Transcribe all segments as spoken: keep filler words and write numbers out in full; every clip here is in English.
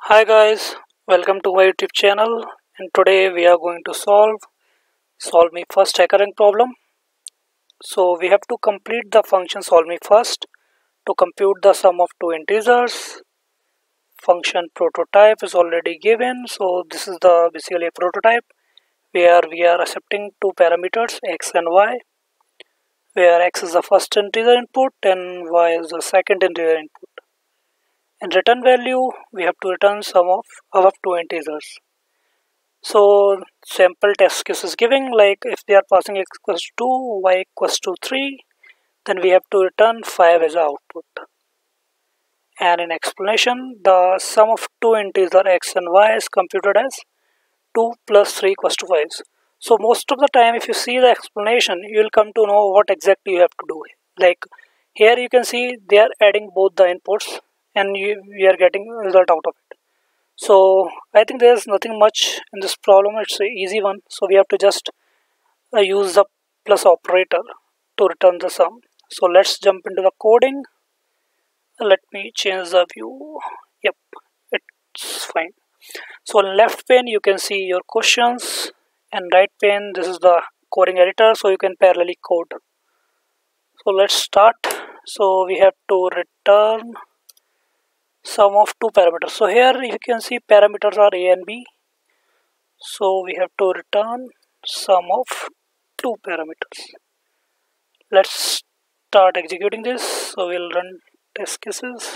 Hi guys, welcome to my YouTube channel, and today we are going to solve solve me first HackerRank problem. So we have to complete the function solve me first to compute the sum of two integers. Function prototype is already given, so this is the basically a prototype where we are accepting two parameters x and y, where x is the first integer input and y is the second integer input. In return value, we have to return sum of above two integers. So sample test case is giving, like if they are passing x equals to two, y equals to three, then we have to return five as output. And in explanation, the sum of two integers x and y is computed as two plus three equals to five. So most of the time if you see the explanation, you will come to know what exactly you have to do. Like here you can see they are adding both the inputs and you, we are getting a result out of it. So I think there's nothing much in this problem. It's an easy one. So we have to just uh, use the plus operator to return the sum. So let's jump into the coding. Let me change the view. Yep, it's fine. So on left pane you can see your questions, and right pane this is the coding editor, so you can parallelly code. So let's start. So we have to return sum of two parameters. So here you can see parameters are a and b. So we have to return sum of two parameters. Let's start executing this. So we'll run test cases.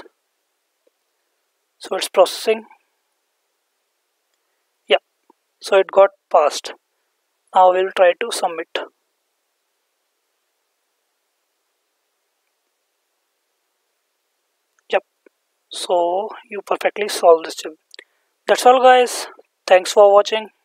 So it's processing. Yeah, so it got passed. Now we'll try to submit. Yep, so you perfectly solved this job. That's all guys. Thanks for watching.